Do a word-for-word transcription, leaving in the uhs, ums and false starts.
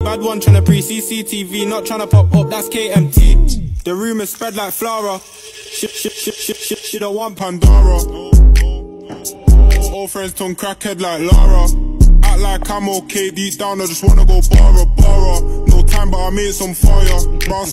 Bad one tryna pre-C C T V, not tryna pop up, that's K M T. The rumours spread like Flora. Shit, shit, shit, shit, shit, she don't want Pandora. Old friends turn crackhead like Lara. Act like I'm okay, deep down I just wanna go borrow, borrow. No time but I made some fire.